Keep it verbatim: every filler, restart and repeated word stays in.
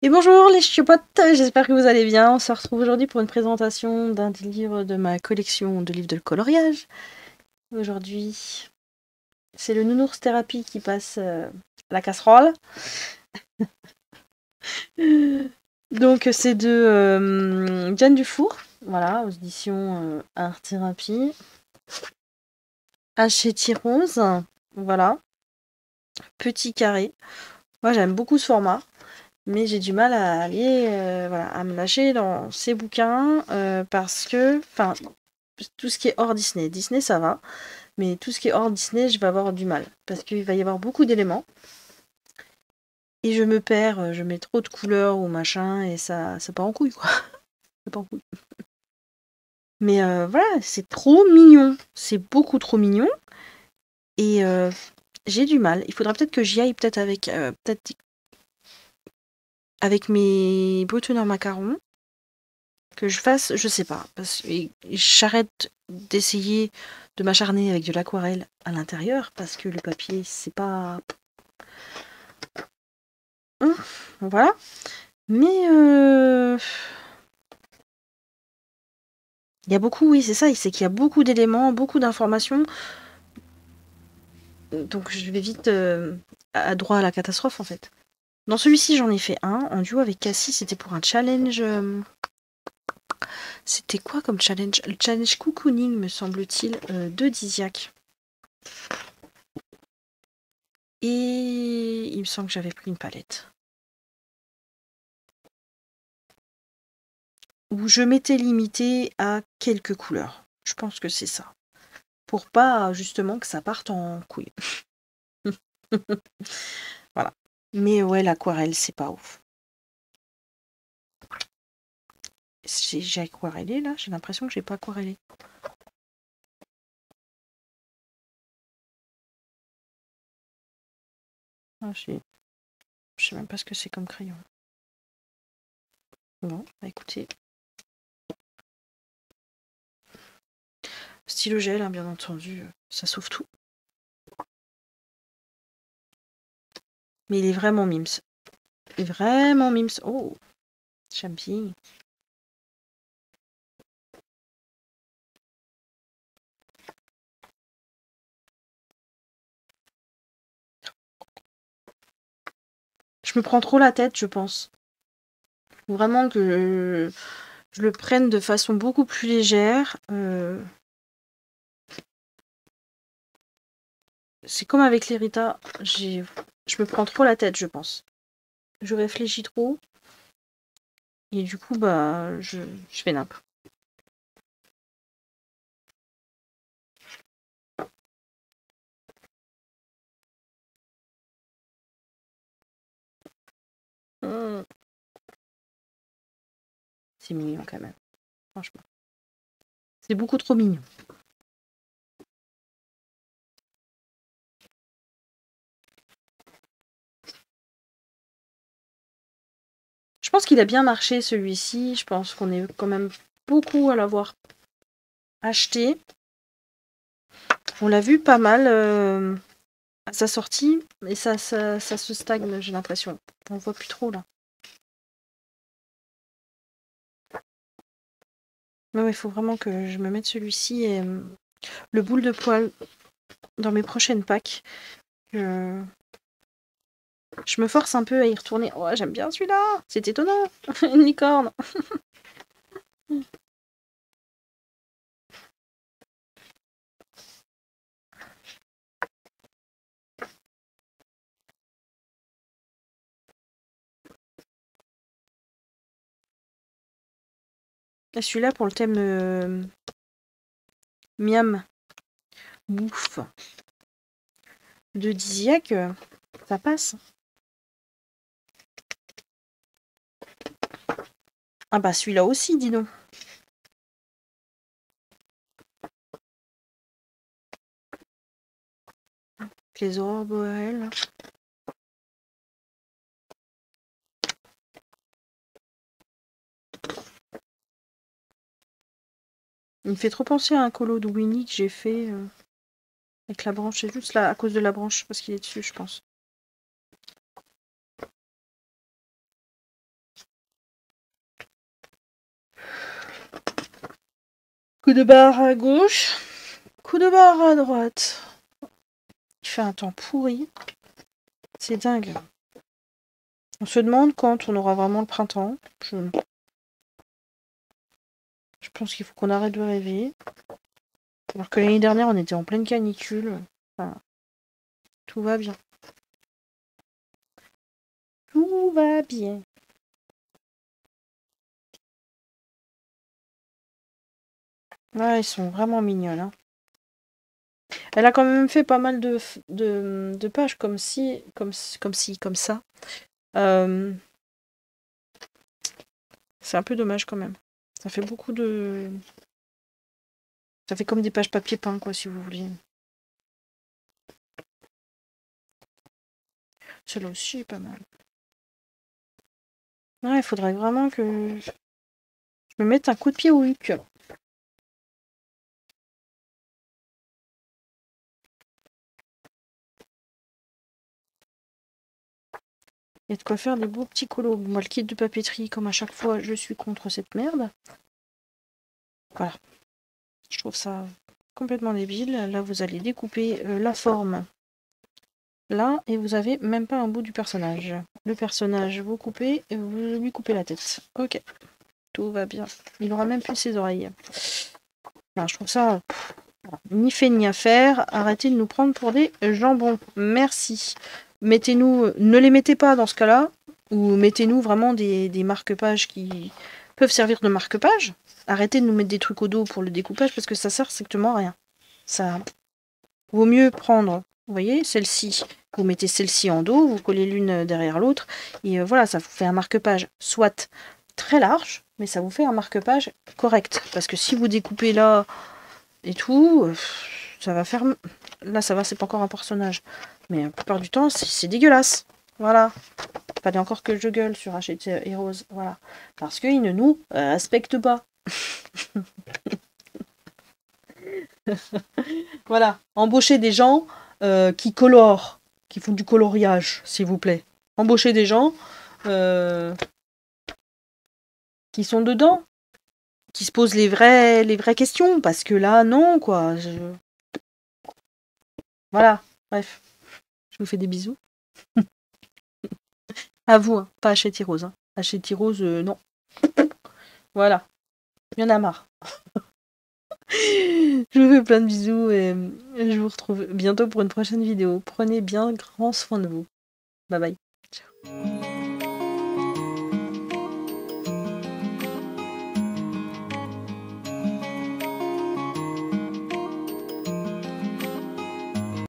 Et bonjour les chiopotes, j'espère que vous allez bien. On se retrouve aujourd'hui pour une présentation d'un des livres de ma collection de livres de coloriage. Aujourd'hui, c'est le Nounours Thérapie qui passe euh, la casserole. Donc c'est de euh, Diane Dufour, voilà, aux éditions euh, Art Thérapie. Hachette Rose, voilà, petit carré. Moi j'aime beaucoup ce format. Mais j'ai du mal à aller, euh, voilà, à me lâcher dans ces bouquins euh, parce que, enfin, tout ce qui est hors Disney, Disney ça va, mais tout ce qui est hors Disney, je vais avoir du mal parce qu'il va y avoir beaucoup d'éléments et je me perds, je mets trop de couleurs ou machin et ça, ça part en couille quoi. Ça part en couille. Mais euh, voilà, c'est trop mignon, c'est beaucoup trop mignon et euh, j'ai du mal. Il faudrait peut-être que j'y aille peut-être avec, euh, peut-être avec mes boutonneurs macarons. Que je fasse, je sais pas, parce que j'arrête d'essayer de m'acharner avec de l'aquarelle à l'intérieur, parce que le papier, c'est pas... Hum, voilà. Mais euh... il y a beaucoup, oui, c'est ça, c'est qu'il y a beaucoup d'éléments, beaucoup d'informations, donc je vais vite euh, à droit à la catastrophe, en fait. Dans celui-ci, j'en ai fait un, en duo avec Cassie, c'était pour un challenge... euh, C'était quoi comme challenge? Le challenge cocooning, me semble-t-il, euh, de Diziac. Et il me semble que j'avais pris une palette. Où je m'étais limitée à quelques couleurs. Je pense que c'est ça. Pour pas, justement, que ça parte en couille. Voilà. Mais ouais, l'aquarelle, c'est pas ouf. J'ai j'ai aquarellé, là? J'ai l'impression que j'ai pas aquarellé. Ah, je sais même pas ce que c'est comme crayon. Bon, bah écoutez. Stylo gel, hein, bien entendu, ça sauve tout. Mais il est vraiment mimes. Il est vraiment mimes. Oh, j'aime bien. Je me prends trop la tête, je pense. Faut vraiment que je, je le prenne de façon beaucoup plus légère. Euh... C'est comme avec l'Erita, j'ai... je me prends trop la tête, je pense. Je réfléchis trop. Et du coup, bah, je, je fais nimp. Mmh. C'est mignon quand même, franchement. C'est beaucoup trop mignon. Je pense qu'il a bien marché celui-ci. Je pense qu'on est quand même beaucoup à l'avoir acheté. On l'a vu pas mal euh, à sa sortie, mais ça, ça, ça se stagne, j'ai l'impression. On voit plus trop là. Mais ouais, il faut vraiment que je me mette celui-ci et euh, le boule de poil dans mes prochaines packs. Je... je me force un peu à y retourner. Oh, j'aime bien celui-là. C'est étonnant. Une licorne. Et celui-là pour le thème euh, miam bouffe de Diziac, euh, ça passe. Ah bah celui-là aussi, dis donc. Les aurores boréales. Il me fait trop penser à un colo de Winnie que j'ai fait euh, avec la branche. C'est juste là à cause de la branche, parce qu'il est dessus, je pense. Coup de barre à gauche. Coup de barre à droite. Il fait un temps pourri. C'est dingue. On se demande quand on aura vraiment le printemps. Je, Je pense qu'il faut qu'on arrête de rêver. Alors que l'année dernière, on était en pleine canicule. Enfin, tout va bien. Tout va bien. Ouais, ils sont vraiment mignonnes. Hein. Elle a quand même fait pas mal de, de, de pages comme si, comme, comme si, comme ça. Euh, c'est un peu dommage quand même. Ça fait beaucoup de... Ça fait comme des pages papier peint, quoi, si vous voulez. Celle-là aussi est pas mal. Ouais, il faudrait vraiment que je me mette un coup de pied au huc. Et de quoi faire des beaux petits colos. Moi, le kit de papeterie, comme à chaque fois, je suis contre cette merde. Voilà. Je trouve ça complètement débile. Là, vous allez découper euh, la forme. Là, et vous avez même pas un bout du personnage. Le personnage, vous coupez, et vous lui coupez la tête. Ok. Tout va bien. Il aura même plus ses oreilles. Enfin, je trouve ça... Pff, ni fait ni à faire. Arrêtez de nous prendre pour des jambons. Merci. Mettez-nous... Ne les mettez pas dans ce cas-là. Ou mettez-nous vraiment des, des marque-pages qui peuvent servir de marque-pages. Arrêtez de nous mettre des trucs au dos pour le découpage parce que ça sert strictement à rien. Ça vaut mieux prendre, vous voyez, celle-ci. Vous mettez celle-ci en dos, vous collez l'une derrière l'autre. Et euh, voilà, ça vous fait un marque-page soit très large, mais ça vous fait un marque-page correct. Parce que si vous découpez là et tout, euh, ça va faire... Là, ça va, c'est pas encore un personnage. Mais la plupart du temps, c'est dégueulasse. Voilà. Fallait encore que je gueule sur Hachette Heroes. Voilà. Parce qu'ils ne nous respectent pas. Voilà. Embauchez des gens euh, qui colorent, qui font du coloriage, s'il vous plaît. Embauchez des gens euh, qui sont dedans, qui se posent les vraies, les vraies questions. Parce que là, non, quoi. Je... Voilà. Bref. Je vous fais des bisous. À vous, hein. Pas Hachette Heroes. Hein. Hachette Heroes, euh, non. Voilà. Il y en a marre. Je vous fais plein de bisous et je vous retrouve bientôt pour une prochaine vidéo. Prenez bien grand soin de vous. Bye bye. Ciao.